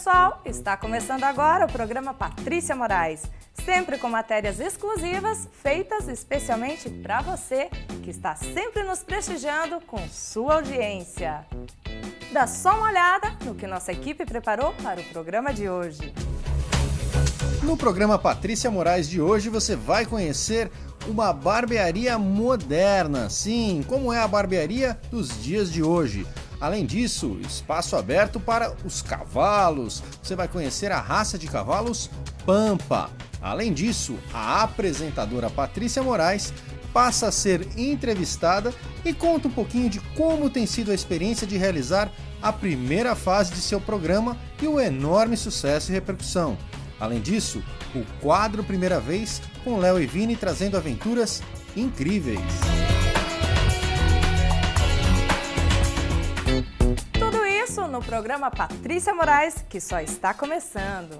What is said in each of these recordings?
pessoal, está começando agora o programa Patrícia Moraes, sempre com matérias exclusivas feitas especialmente para você que está sempre nos prestigiando com sua audiência. Dá só uma olhada no que nossa equipe preparou para o programa de hoje. No programa Patrícia Moraes de hoje você vai conhecer uma barbearia moderna, sim, como é a barbearia dos dias de hoje. Além disso, espaço aberto para os cavalos. Você vai conhecer a raça de cavalos Pampa. Além disso, a apresentadora Patrícia Moraes passa a ser entrevistada e conta um pouquinho de como tem sido a experiência de realizar a primeira fase de seu programa e o enorme sucesso e repercussão. Além disso, o quadro Primeira Vez com Léo e Vini trazendo aventuras incríveis. Tudo isso no programa Patrícia Moraes, que só está começando.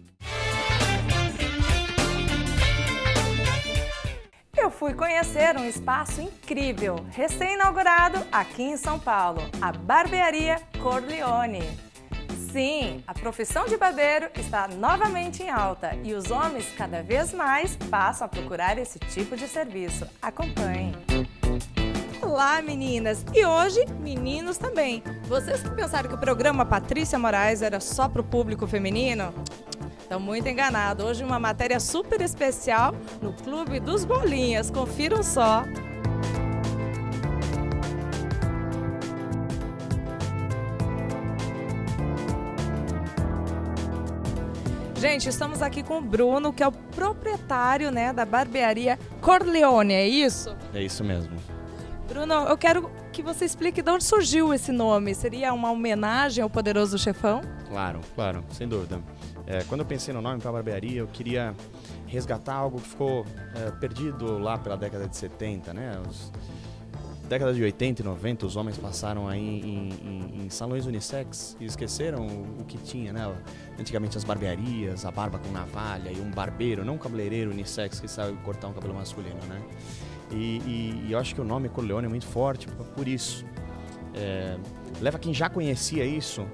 Eu fui conhecer um espaço incrível, recém-inaugurado aqui em São Paulo, a Barbearia Corleone. Sim, a profissão de barbeiro está novamente em alta e os homens cada vez mais passam a procurar esse tipo de serviço. Acompanhem! Olá, meninas! E hoje, meninos também. Vocês que pensaram que o programa Patrícia Moraes era só para o público feminino? Estão muito enganados. Hoje uma matéria super especial no Clube dos Bolinhas. Confiram só! Gente, estamos aqui com o Bruno, que é o proprietário, da barbearia Corleone, é isso? É isso mesmo. Bruno, eu quero que você explique de onde surgiu esse nome. Seria uma homenagem ao Poderoso Chefão? Claro, sem dúvida. Quando eu pensei no nome para a barbearia, eu queria resgatar algo que ficou perdido lá pela década de 70, né? Década de 80 e 90, os homens passaram aí em salões unissex e esqueceram o que tinha, né? Antigamente as barbearias, a barba com navalha e um barbeiro, não um cabeleireiro unissex que sabe cortar um cabelo masculino, né? E eu acho que o nome Corleone é muito forte por isso. Leva quem já conhecia isso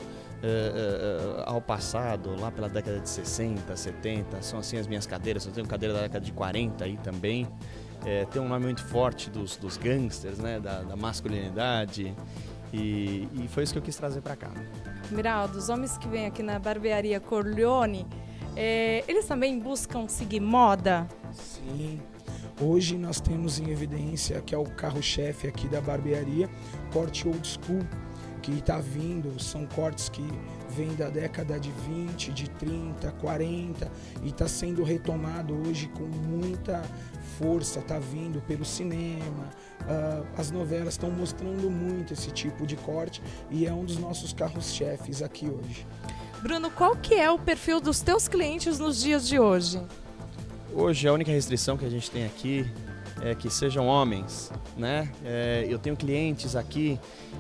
ao passado, lá pela década de 60, 70, são assim as minhas cadeiras, eu tenho cadeira da década de 40 aí também. Tem um nome muito forte dos gangsters, né, da masculinidade, e foi isso que eu quis trazer para cá. Miraldo, os homens que vêm aqui na barbearia Corleone, eles também buscam seguir moda? Sim, hoje nós temos em evidência que é o carro-chefe aqui da barbearia, corte old school, que está vindo, são cortes que vêm da década de 20, de 30, 40 e está sendo retomado hoje com muita força, está vindo pelo cinema, as novelas estão mostrando muito esse tipo de corte e é um dos nossos carros-chefes aqui hoje. Bruno, qual que é o perfil dos teus clientes nos dias de hoje? Hoje a única restrição que a gente tem aqui é que sejam homens, né? Eu tenho clientes aqui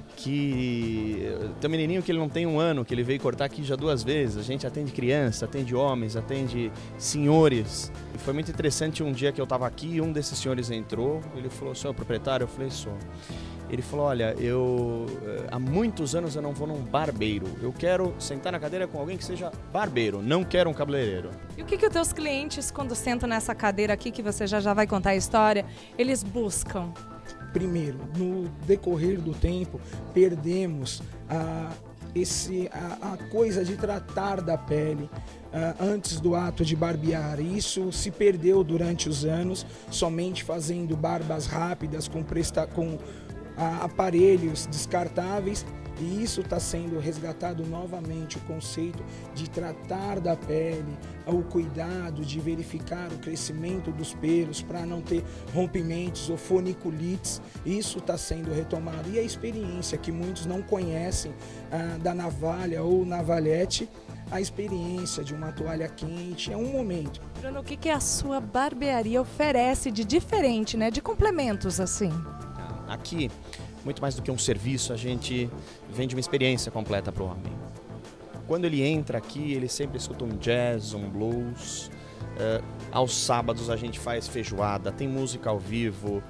que tem um menininho que ele não tem um ano, que ele veio cortar aqui já 2 vezes. A gente atende criança, atende homens, atende senhores. E foi muito interessante um dia que eu estava aqui e um desses senhores entrou, ele falou: "Senhor proprietário?" Eu falei: "Sou." Ele falou: "Olha, há muitos anos eu não vou num barbeiro. Eu quero sentar na cadeira com alguém que seja barbeiro, não quero um cabeleireiro." E o que os teus clientes, quando sentam nessa cadeira aqui, que você já vai contar a história, eles buscam? Primeiro, no decorrer do tempo, perdemos a coisa de tratar da pele antes do ato de barbear. Isso se perdeu durante os anos, somente fazendo barbas rápidas com aparelhos descartáveis, e isso está sendo resgatado novamente, o conceito de tratar da pele, o cuidado de verificar o crescimento dos pelos para não ter rompimentos ou funiculites. Isso está sendo retomado, e a experiência que muitos não conhecem da navalha ou navalhete, a experiência de uma toalha quente é um momento. Bruno, o que a sua barbearia oferece de diferente, de complementos assim? Aqui, muito mais do que um serviço, a gente vende uma experiência completa para o homem. Quando ele entra aqui, ele sempre escuta um jazz, um blues, Aos sábados a gente faz feijoada, tem música ao vivo,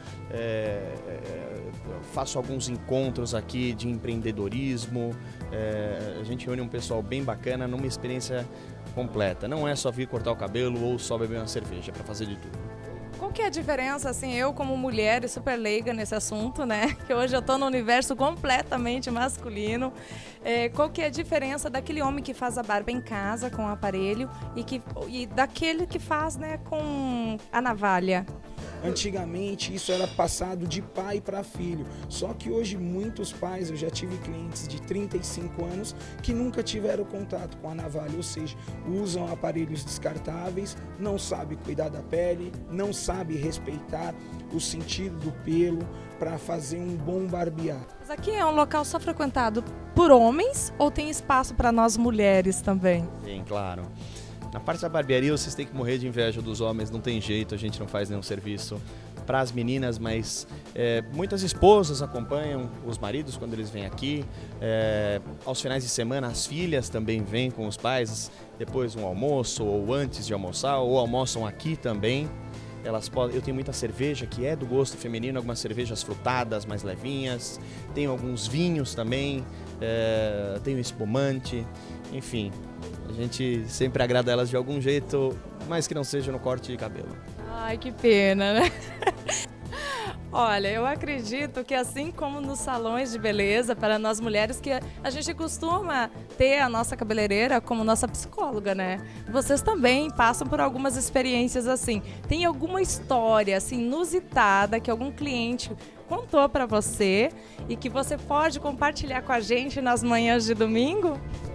faço alguns encontros aqui de empreendedorismo, a gente reúne um pessoal bem bacana numa experiência completa. Não é só vir cortar o cabelo ou só beber uma cerveja, é para fazer de tudo. Qual que é a diferença, assim, eu como mulher e super leiga nesse assunto, né? Que hoje eu tô no universo completamente masculino. Qual que é a diferença daquele homem que faz a barba em casa com o aparelho e daquele que faz, né, com a navalha? Antigamente isso era passado de pai para filho, só que hoje muitos pais, eu já tive clientes de 35 anos que nunca tiveram contato com a navalha, ou seja, usam aparelhos descartáveis, não sabem cuidar da pele, não sabem respeitar o sentido do pelo para fazer um bom barbear. Mas aqui é um local só frequentado por homens ou tem espaço para nós mulheres também? Sim, claro. Na parte da barbearia vocês têm que morrer de inveja dos homens, não tem jeito, a gente não faz nenhum serviço para as meninas, mas muitas esposas acompanham os maridos quando eles vêm aqui, aos finais de semana as filhas também vêm com os pais, depois um almoço ou antes de almoçar, ou almoçam aqui também. Eu tenho muita cerveja que é do gosto feminino, algumas cervejas frutadas, mais levinhas, tenho alguns vinhos também, tenho espumante, enfim. A gente sempre agrada elas de algum jeito, mas que não seja no corte de cabelo. Ai, que pena, né? Olha, eu acredito que assim como nos salões de beleza, para nós mulheres, que a gente costuma ter a nossa cabeleireira como nossa psicóloga, né? Vocês também passam por algumas experiências assim. Tem alguma história assim inusitada que algum cliente contou para você e que você pode compartilhar com a gente nas manhãs de domingo?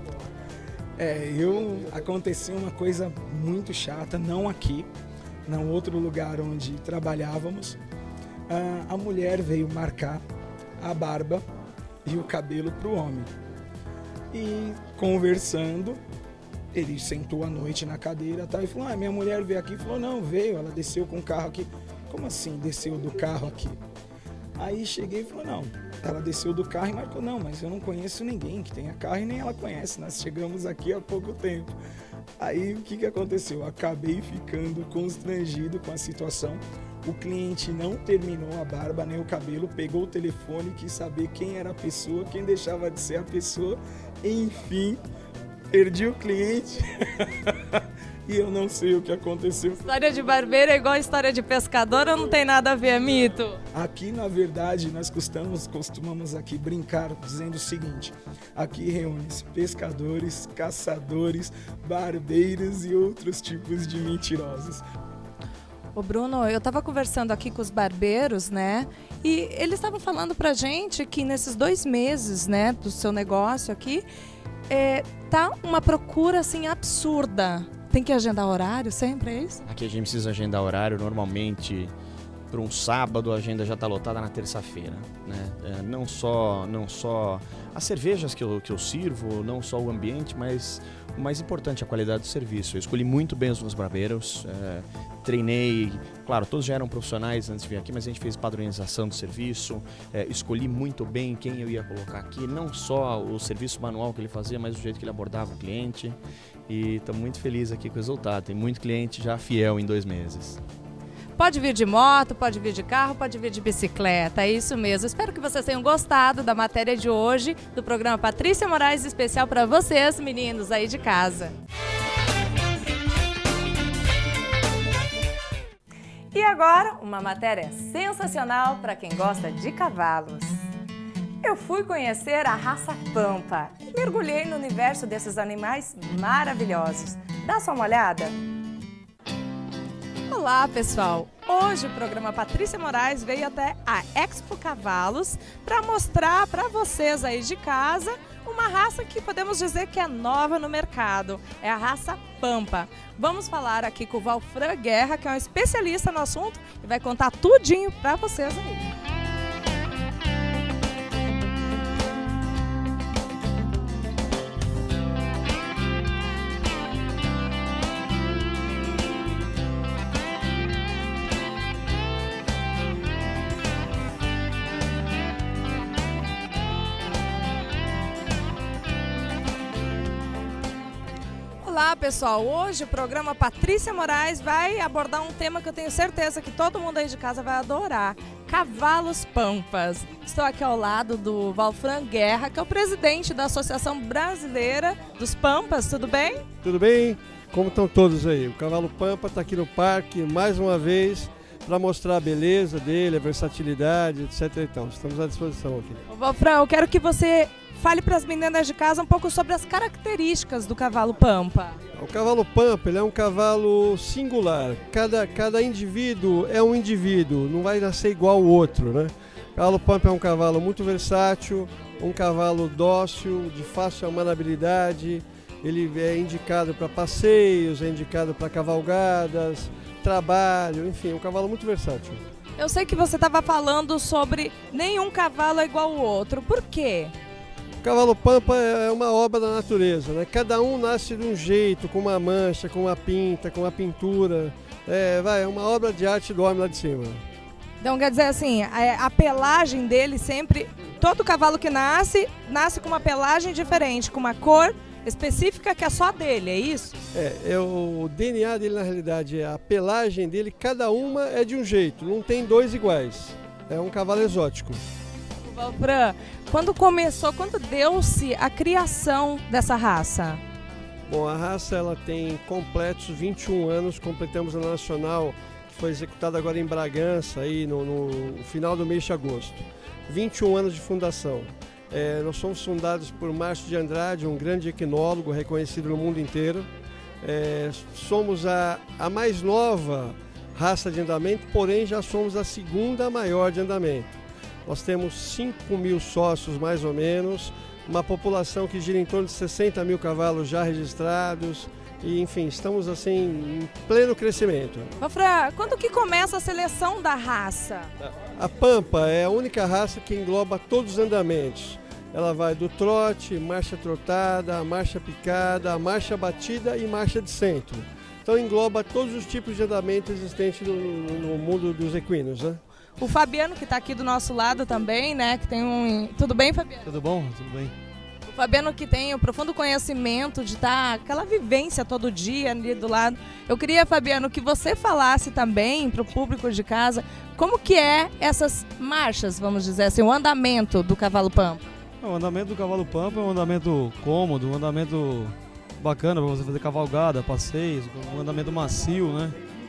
Aconteceu uma coisa muito chata, não aqui, não outro lugar onde trabalhávamos. A mulher veio marcar a barba e o cabelo para o homem. E conversando, ele sentou à noite na cadeira, tá, e falou, minha mulher veio aqui. Falou, não, veio, ela desceu com o carro aqui. Como assim, desceu do carro aqui? Aí cheguei e falou, não, ela desceu do carro e marcou, não, mas eu não conheço ninguém que tenha carro e nem ela conhece, nós chegamos aqui há pouco tempo. Aí o que aconteceu? Acabei ficando constrangido com a situação. O cliente não terminou a barba nem o cabelo, pegou o telefone, quis saber quem era a pessoa, quem deixava de ser a pessoa, enfim, perdi o cliente. E eu não sei o que aconteceu. História de barbeiro é igual a história de pescador ou não tem nada a ver, é mito? Aqui, na verdade, nós costumamos aqui brincar dizendo o seguinte: aqui reúne-se pescadores, caçadores, barbeiros e outros tipos de mentirosos. Ô Bruno, eu estava conversando aqui com os barbeiros, né? E eles estavam falando pra gente que nesses 2 meses, né, do seu negócio aqui, tá uma procura assim absurda. Tem que agendar horário sempre, é isso? Aqui a gente precisa agendar horário, normalmente para um sábado a agenda já está lotada na terça-feira, né? Não só as cervejas que eu sirvo, não só o ambiente, mas o mais importante é a qualidade do serviço. Eu escolhi muito bem os meus barbeiros, treinei, claro, todos já eram profissionais antes de vir aqui, mas a gente fez padronização do serviço, escolhi muito bem quem eu ia colocar aqui, não só o serviço manual que ele fazia, mas o jeito que ele abordava o cliente. E estou muito feliz aqui com o resultado. Tem muito cliente já fiel em 2 meses. Pode vir de moto, pode vir de carro, pode vir de bicicleta, é isso mesmo. Espero que vocês tenham gostado da matéria de hoje, do programa Patrícia Moraes, especial para vocês, meninos aí de casa. E agora, uma matéria sensacional para quem gosta de cavalos. Eu fui conhecer a raça Pampa e mergulhei no universo desses animais maravilhosos. Dá só uma olhada? Olá, pessoal! Hoje o programa Patrícia Moraes veio até a Expo Cavalos para mostrar para vocês aí de casa uma raça que podemos dizer que é nova no mercado. É a raça Pampa. Vamos falar aqui com o Valfran Guerra, que é um especialista no assunto e vai contar tudinho para vocês aí. Olá, pessoal! Hoje o programa Patrícia Moraes vai abordar um tema que eu tenho certeza que todo mundo aí de casa vai adorar: cavalos pampas. Estou aqui ao lado do Valfran Guerra, que é o presidente da Associação Brasileira dos Pampas. Tudo bem? Tudo bem? Como estão todos aí? O cavalo pampa está aqui no parque mais uma vez para mostrar a beleza dele, a versatilidade, etc. Então, estamos à disposição aqui. Valfran, eu quero que você fale para as meninas de casa um pouco sobre as características do cavalo pampa. O cavalo pampa, ele é um cavalo singular. Cada indivíduo é um indivíduo, não vai nascer igual ao outro, né? O cavalo pampa é um cavalo muito versátil, um cavalo dócil, de fácil manabilidade. Ele é indicado para passeios, é indicado para cavalgadas, trabalho, enfim, um cavalo muito versátil. Eu sei que você estava falando sobre nenhum cavalo é igual ao outro. Por quê? O cavalo pampa é uma obra da natureza, né? Cada um nasce de um jeito, com uma mancha, com uma pinta, com uma pintura. É uma obra de arte do homem lá de cima. Então quer dizer assim, a pelagem dele sempre, todo cavalo que nasce com uma pelagem diferente, com uma cor específica que é só dele, é isso? O DNA dele na realidade, a pelagem dele, cada uma é de um jeito, não tem dois iguais. É um cavalo exótico. Valfran, quando deu-se a criação dessa raça? Bom, a raça ela tem completos 21 anos, completamos a nacional, que foi executada agora em Bragança, aí no final do mês de agosto. 21 anos de fundação. Nós somos fundados por Márcio de Andrade, um grande equinólogo reconhecido no mundo inteiro. Somos a mais nova raça de andamento, porém já somos a segunda maior de andamento. Nós temos 5 mil sócios mais ou menos, uma população que gira em torno de 60 mil cavalos já registrados. E, enfim, estamos assim em pleno crescimento. Valfran, quando que começa a seleção da raça? A pampa é a única raça que engloba todos os andamentos. Ela vai do trote, marcha trotada, marcha picada, marcha batida e marcha de centro. Então engloba todos os tipos de andamento existentes no mundo dos equinos, né? O Fabiano, que está aqui do nosso lado também, né? Que tem um... Tudo bem, Fabiano? Tudo bom? Tudo bem. O Fabiano, que tem um profundo conhecimento de estar aquela vivência todo dia ali do lado. Eu queria, Fabiano, que você falasse também para o público de casa como que é essas marchas, vamos dizer assim, o andamento do cavalo pampa. O andamento do cavalo pampa é um andamento cômodo, um andamento bacana para você fazer cavalgada, passeios, um andamento macio, né?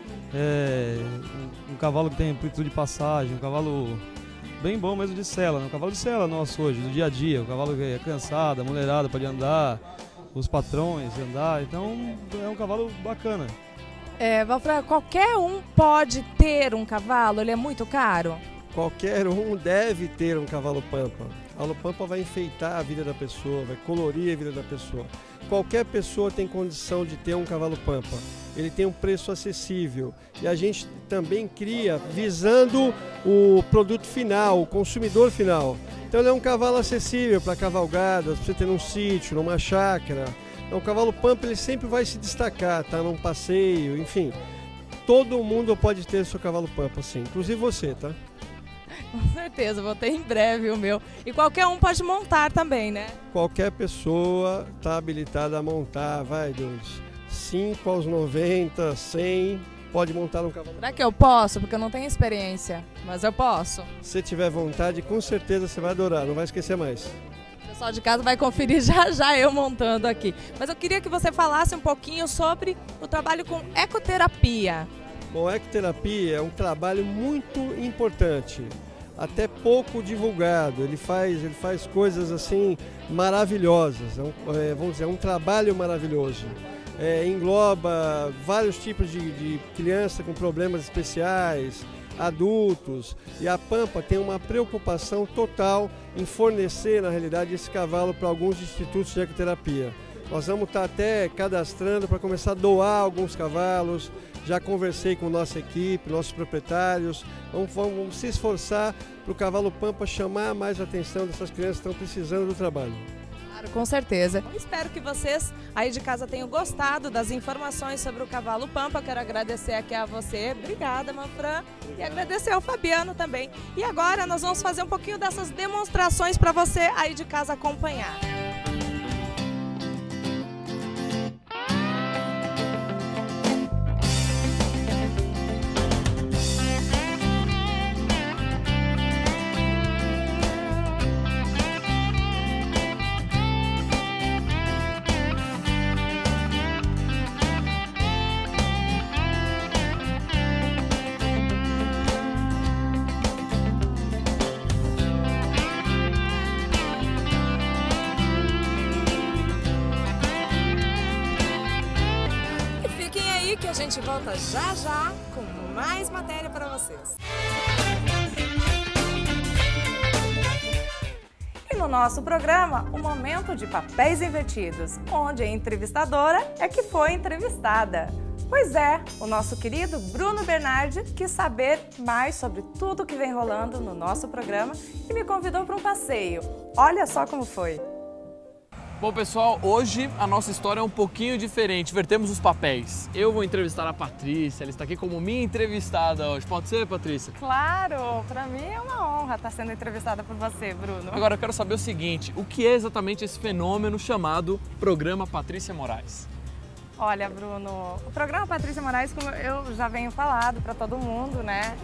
Um cavalo que tem amplitude de passagem, um cavalo bem bom mesmo de sela, né? O cavalo de sela nosso hoje, do dia a dia, o cavalo que é cansado, a mulherada pode andar, os patrões andar, então é um cavalo bacana. Valfran, qualquer um pode ter um cavalo? Ele é muito caro? Qualquer um deve ter um cavalo pampa. O cavalo pampa vai enfeitar a vida da pessoa, vai colorir a vida da pessoa. Qualquer pessoa tem condição de ter um cavalo pampa. Ele tem um preço acessível e a gente também cria visando o produto final, o consumidor final. Então ele é um cavalo acessível para cavalgadas, para você ter num sítio, numa chácara. Então, o cavalo pampa ele sempre vai se destacar, tá? Num passeio, enfim. Todo mundo pode ter seu cavalo pampa, sim, inclusive você, tá? Com certeza, vou ter em breve o meu. E qualquer um pode montar também, né? Qualquer pessoa está habilitada a montar, vai dos 5 aos 90, 100, pode montar um cavalo. Será que eu posso? Porque eu não tenho experiência, mas eu posso. Se tiver vontade, com certeza você vai adorar, não vai esquecer mais. O pessoal de casa vai conferir já eu montando aqui. Mas eu queria que você falasse um pouquinho sobre o trabalho com ecoterapia. Bom, a ecoterapia é um trabalho muito importante, até pouco divulgado. Ele faz coisas assim maravilhosas, vamos dizer, é um trabalho maravilhoso. Engloba vários tipos de criança com problemas especiais, adultos, e a Pampa tem uma preocupação total em fornecer, na realidade, esse cavalo para alguns institutos de ecoterapia. Nós vamos estar até cadastrando para começar a doar alguns cavalos. Já conversei com nossa equipe, nossos proprietários. Vamos se esforçar para o cavalo Pampa chamar mais a atenção dessas crianças que estão precisando do trabalho. Claro, com certeza. Espero que vocês aí de casa tenham gostado das informações sobre o cavalo Pampa. Quero agradecer aqui a você. Obrigada, Manfran. E agradecer ao Fabiano também. E agora nós vamos fazer um pouquinho dessas demonstrações para você aí de casa acompanhar. que a gente volta já já com mais matéria para vocês. E no nosso programa, o momento de papéis invertidos, onde a entrevistadora é que foi entrevistada. Pois é, o nosso querido Bruno Bernardi quis saber mais sobre tudo que vem rolando no nosso programa e me convidou para um passeio. Olha só como foi. Bom, pessoal, hoje a nossa história é um pouquinho diferente, invertemos os papéis. Eu vou entrevistar a Patrícia, ela está aqui como minha entrevistada hoje. Pode ser, Patrícia? Claro, para mim é uma honra estar sendo entrevistada por você, Bruno. Agora eu quero saber o seguinte, o que é exatamente esse fenômeno chamado Programa Patrícia Moraes? Olha, Bruno, o programa Patrícia Moraes, como eu já venho falado para todo mundo, né,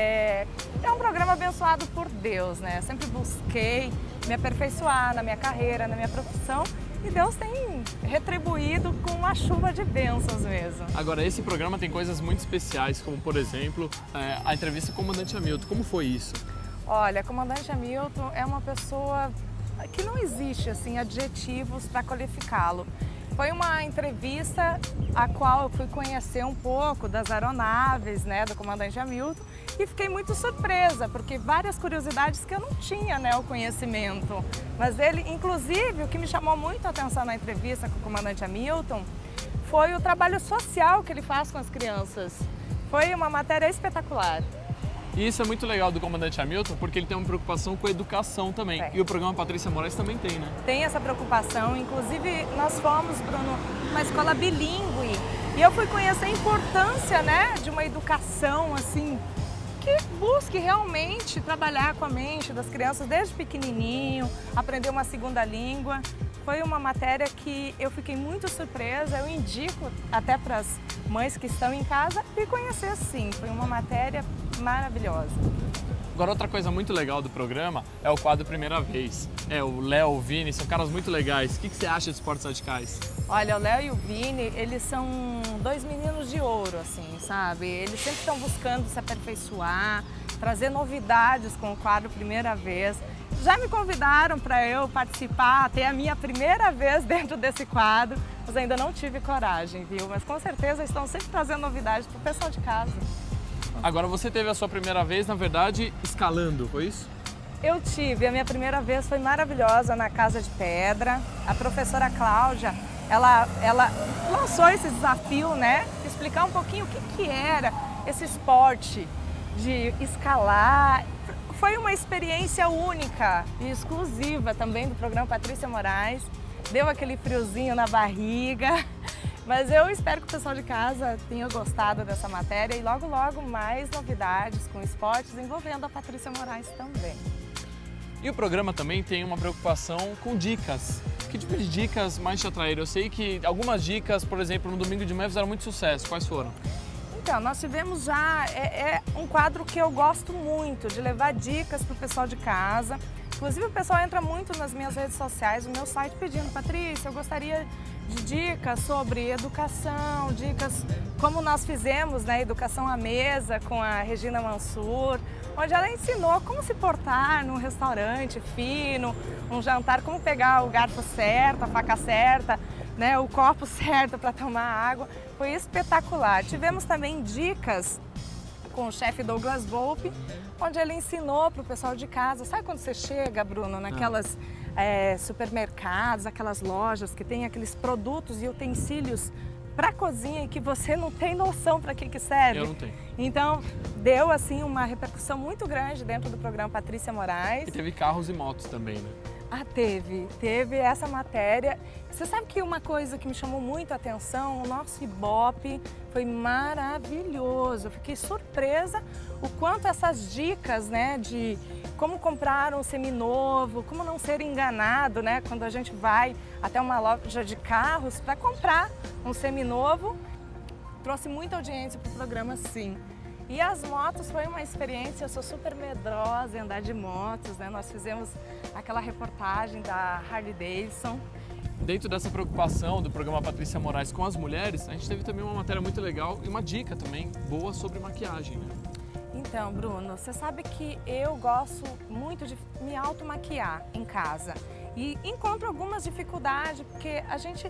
é um programa abençoado por Deus, né? Eu sempre busquei me aperfeiçoar na minha carreira, na minha profissão, e Deus tem retribuído com uma chuva de bênçãos mesmo. Agora, esse programa tem coisas muito especiais, como, por exemplo, a entrevista com o comandante Hamilton. Como foi isso? Olha, o comandante Hamilton é uma pessoa que não existe, assim, adjetivos para qualificá-lo. Foi uma entrevista a qual eu fui conhecer um pouco das aeronaves, né, do comandante Hamilton, e fiquei muito surpresa, porque várias curiosidades que eu não tinha, né, o conhecimento. Mas ele, inclusive, o que me chamou muito a atenção na entrevista com o comandante Hamilton foi o trabalho social que ele faz com as crianças. Foi uma matéria espetacular. E isso é muito legal do comandante Hamilton, porque ele tem uma preocupação com a educação também. E o programa Patrícia Moraes também tem, né? Tem essa preocupação. Inclusive, nós fomos, Bruno, numa escola bilíngue. E eu fui conhecer a importância, né, de uma educação, assim, que busque realmente trabalhar com a mente das crianças desde pequenininho, aprender uma segunda língua. Foi uma matéria que eu fiquei muito surpresa, eu indico até para as mães que estão em casa e conhecer sim, foi uma matéria maravilhosa. Agora, outra coisa muito legal do programa é o quadro Primeira Vez. O Léo, o Vini, são caras muito legais. O que você acha de esportes radicais? Olha, o Léo e o Vini, eles são dois meninos de ouro, assim, sabe? Eles sempre estão buscando se aperfeiçoar, trazer novidades com o quadro Primeira Vez. Já me convidaram para eu participar, ter a minha primeira vez dentro desse quadro, mas ainda não tive coragem, viu? Mas com certeza estão sempre trazendo novidades para o pessoal de casa. Agora, você teve a sua primeira vez, na verdade, escalando, foi isso? Eu tive, a minha primeira vez foi maravilhosa na Casa de Pedra. A professora Cláudia, ela lançou esse desafio, né? Explicar um pouquinho o que era esse esporte de escalar. Foi uma experiência única e exclusiva também do programa Patrícia Moraes. Deu aquele friozinho na barriga, mas eu espero que o pessoal de casa tenha gostado dessa matéria e logo, logo mais novidades com esportes envolvendo a Patrícia Moraes também. E o programa também tem uma preocupação com dicas. Que tipo de dicas mais te atraíram? Eu sei que algumas dicas, por exemplo, no Domingo de Manhã fizeram muito sucesso. Quais foram? Então, nós tivemos já um quadro que eu gosto muito, de levar dicas para o pessoal de casa. Inclusive, o pessoal entra muito nas minhas redes sociais, no meu site, pedindo: Patrícia, eu gostaria de dicas sobre educação, dicas como nós fizemos, né, Educação à Mesa com a Regina Mansur, onde ela ensinou como se portar num restaurante fino, um jantar, como pegar o garfo certo, a faca certa, né, o copo certo para tomar água. Foi espetacular. Tivemos também dicas com o chefe Douglas Volpe, onde ele ensinou para o pessoal de casa. Sabe quando você chega, Bruno, naquelas supermercados, aquelas lojas que tem aqueles produtos e utensílios para cozinha e que você não tem noção para que serve? Eu não tenho. Então, deu assim uma repercussão muito grande dentro do programa Patrícia Moraes. E teve carros e motos também, né? Ah, teve essa matéria. Você sabe que uma coisa que me chamou muito a atenção, o nosso Ibope foi maravilhoso. Eu fiquei surpresa o quanto essas dicas, né, de como comprar um seminovo, como não ser enganado, né, quando a gente vai até uma loja de carros para comprar um seminovo, trouxe muita audiência para o programa, sim. E as motos foi uma experiência, eu sou super medrosa em andar de motos, né? Nós fizemos aquela reportagem da Harley Davidson. Dentro dessa preocupação do programa Patrícia Moraes com as mulheres, a gente teve também uma matéria muito legal e uma dica também boa sobre maquiagem, né? Então, Bruno, você sabe que eu gosto muito de me automaquiar em casa. E encontro algumas dificuldades, porque a gente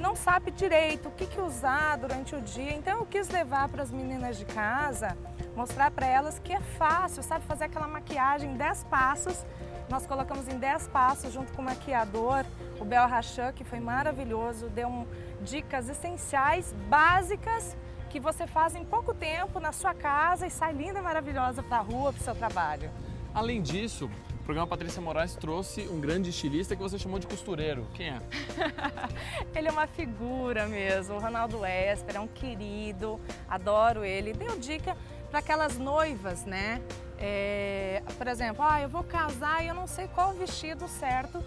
não sabe direito o que usar durante o dia. Então eu quis levar para as meninas de casa, mostrar para elas que é fácil, sabe, fazer aquela maquiagem em 10 passos. Nós colocamos em 10 passos junto com o maquiador, o Bel Rachan, que foi maravilhoso, deu dicas essenciais, básicas, que você faz em pouco tempo na sua casa e sai linda e maravilhosa para a rua, para o seu trabalho. Além disso, o programa Patrícia Moraes trouxe um grande estilista que você chamou de costureiro. Quem é? Ele é uma figura mesmo, o Ronaldo Esper, é um querido, adoro ele. Deu dica para aquelas noivas, né? Por exemplo, eu vou casar e eu não sei qual vestido certo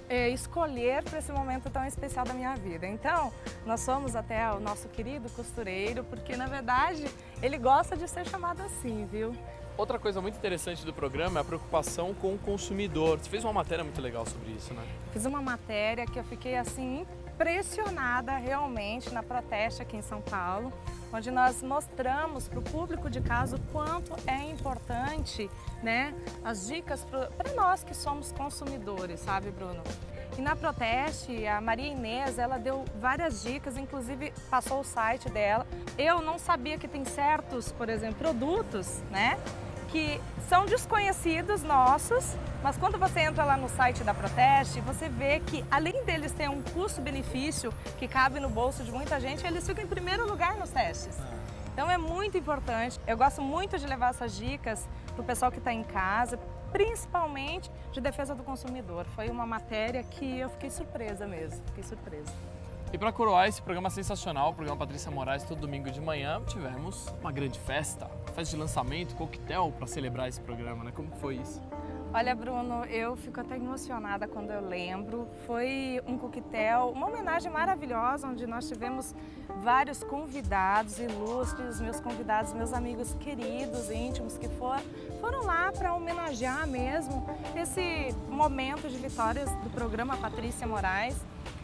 escolher para esse momento tão especial da minha vida. Então, nós fomos até o nosso querido costureiro, porque na verdade ele gosta de ser chamado assim, viu? Outra coisa muito interessante do programa é a preocupação com o consumidor. Você fez uma matéria muito legal sobre isso, né? Fiz uma matéria que eu fiquei assim impressionada realmente na Proteste aqui em São Paulo, onde nós mostramos para o público de casa o quanto é importante, né, as dicas para nós que somos consumidores, sabe, Bruno? E na Proteste, a Maria Inês, ela deu várias dicas, inclusive passou o site dela. Eu não sabia que tem certos, por exemplo, produtos, né, que são desconhecidos nossos, mas quando você entra lá no site da Proteste, você vê que além deles ter um custo-benefício que cabe no bolso de muita gente, eles ficam em primeiro lugar nos testes. Então é muito importante. Eu gosto muito de levar essas dicas para o pessoal que está em casa, principalmente de defesa do consumidor. Foi uma matéria que eu fiquei surpresa mesmo, fiquei surpresa. E para coroar esse programa sensacional, o programa Patrícia Moraes, todo domingo de manhã, tivemos uma grande festa de lançamento, coquetel para celebrar esse programa, né? Como foi isso? Olha, Bruno, eu fico até emocionada quando eu lembro. Foi um coquetel, uma homenagem maravilhosa, onde nós tivemos vários convidados ilustres, meus convidados, meus amigos queridos, íntimos, que foram lá para homenagear mesmo esse momento de vitórias do programa Patrícia Moraes.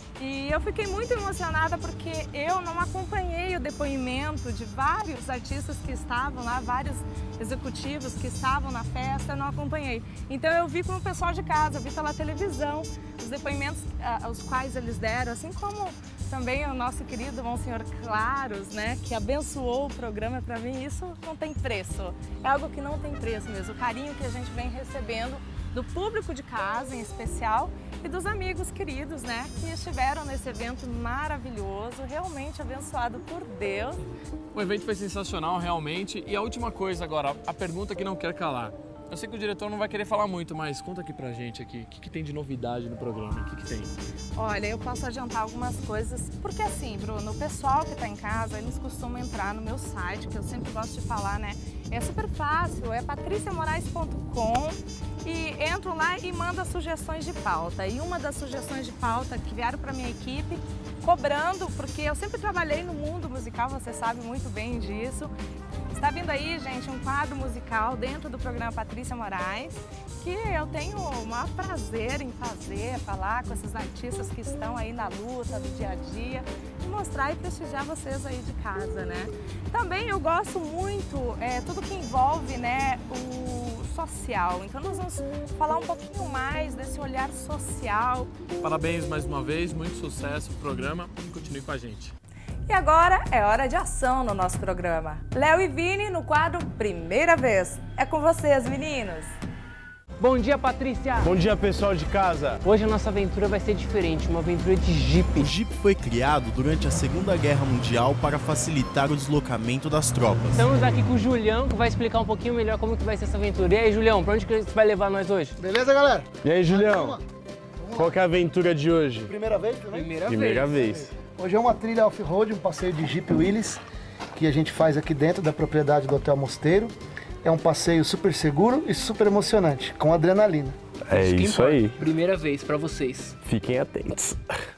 E eu fiquei muito emocionada porque eu não acompanhei o depoimento de vários artistas que estavam lá, vários executivos que estavam na festa, eu não acompanhei. Então eu vi com o pessoal de casa, vi pela televisão os depoimentos os quais eles deram, assim como também o nosso querido Monsenhor Claros, né, que abençoou o programa. Para mim isso não tem preço, é algo que não tem preço mesmo, o carinho que a gente vem recebendo do público de casa em especial e dos amigos queridos, né, que estiveram nesse evento maravilhoso, realmente abençoado por Deus. O evento foi sensacional, realmente. E a última coisa agora, a pergunta que não quer calar. Eu sei que o diretor não vai querer falar muito, mas conta aqui pra gente aqui, o que tem de novidade no programa, o que tem? Olha, eu posso adiantar algumas coisas, porque assim, Bruno, o pessoal que tá em casa, eles costumam entrar no meu site, que eu sempre gosto de falar, né? É super fácil, é patriciamorais.com e entram lá e mandam sugestões de pauta. E uma das sugestões de pauta que vieram pra minha equipe, cobrando, porque eu sempre trabalhei no mundo musical, você sabe muito bem disso. Está vindo aí, gente, um quadro musical dentro do programa Patrícia Moraes, que eu tenho o maior prazer em fazer, falar com esses artistas que estão aí na luta do dia a dia e mostrar e prestigiar vocês aí de casa, né? Também eu gosto muito tudo que envolve, né, o social. Então nós vamos falar um pouquinho mais desse olhar social. Parabéns mais uma vez, muito sucesso pro programa e continue com a gente. E agora é hora de ação no nosso programa. Léo e Vini no quadro Primeira Vez. É com vocês, meninos. Bom dia, Patrícia! Bom dia, pessoal de casa! Hoje a nossa aventura vai ser diferente, uma aventura de Jeep. O Jeep foi criado durante a Segunda Guerra Mundial para facilitar o deslocamento das tropas. Estamos aqui com o Julião, que vai explicar um pouquinho melhor como que vai ser essa aventura. E aí, Julião, pra onde que você vai levar nós hoje? Beleza, galera? E aí, Julião? Qual que é a aventura de hoje? Primeira vez também? Primeira vez. Hoje é uma trilha off-road, um passeio de Jeep Willys, que a gente faz aqui dentro da propriedade do Hotel Mosteiro. É um passeio super seguro e super emocionante, com adrenalina. É isso aí. Primeira vez pra vocês. Fiquem atentos.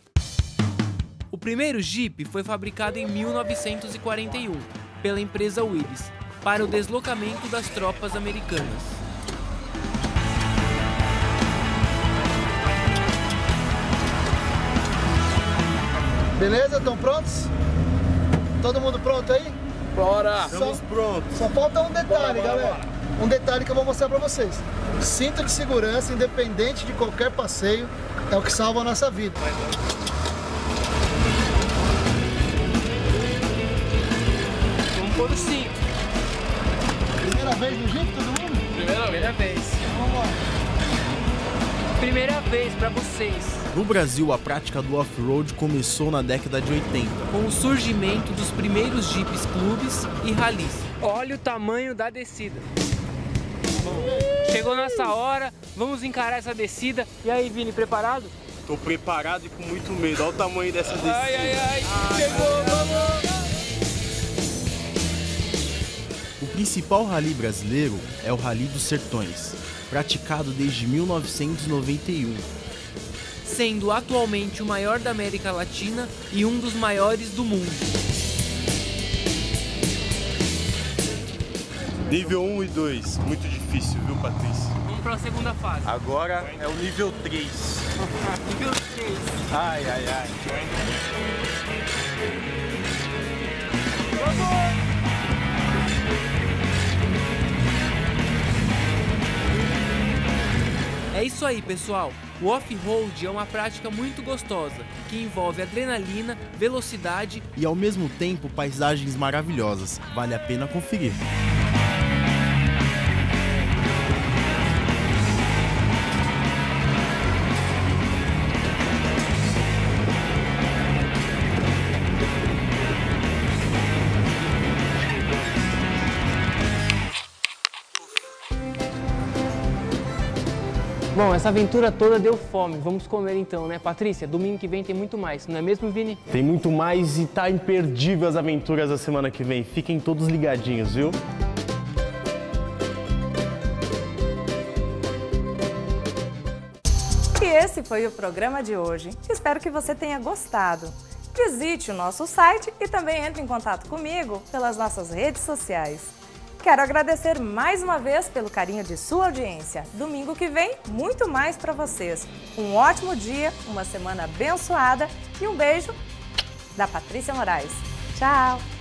O primeiro Jeep foi fabricado em 1941 pela empresa Willys para o deslocamento das tropas americanas. Beleza? Estão prontos? Todo mundo pronto aí? Bora! Estamos prontos. Só falta um detalhe, galera. Um detalhe que eu vou mostrar pra vocês. Cinto de segurança, independente de qualquer passeio, é o que salva a nossa vida. Todos 5. Primeira vez no Jeep, todo mundo? Primeira vez. Vamos lá. Primeira vez pra vocês. No Brasil, a prática do off-road começou na década de 80. Com o surgimento dos primeiros Jeeps clubes e rallies. Olha o tamanho da descida. Chegou nossa hora, vamos encarar essa descida. E aí, Vini, preparado? Tô preparado e com muito medo. Olha o tamanho dessa descida. Ai. Chegou, vamos! O principal rally brasileiro é o Rally dos Sertões, praticado desde 1991. Sendo atualmente o maior da América Latina e um dos maiores do mundo. Nível 1 e 2. Muito difícil, viu, Patrícia? Vamos pra segunda fase. Agora é o nível 3. Nível 3. Ai. É isso aí, pessoal. O off-road é uma prática muito gostosa, que envolve adrenalina, velocidade e ao mesmo tempo paisagens maravilhosas. Vale a pena conferir. Bom, essa aventura toda deu fome. Vamos comer então, né, Patrícia? Domingo que vem tem muito mais, não é mesmo, Vini? Tem muito mais e tá imperdível as aventuras da semana que vem. Fiquem todos ligadinhos, viu? E esse foi o programa de hoje. Espero que você tenha gostado. Visite o nosso site e também entre em contato comigo pelas nossas redes sociais. Quero agradecer mais uma vez pelo carinho de sua audiência. Domingo que vem, muito mais para vocês. Um ótimo dia, uma semana abençoada e um beijo da Patrícia Moraes. Tchau!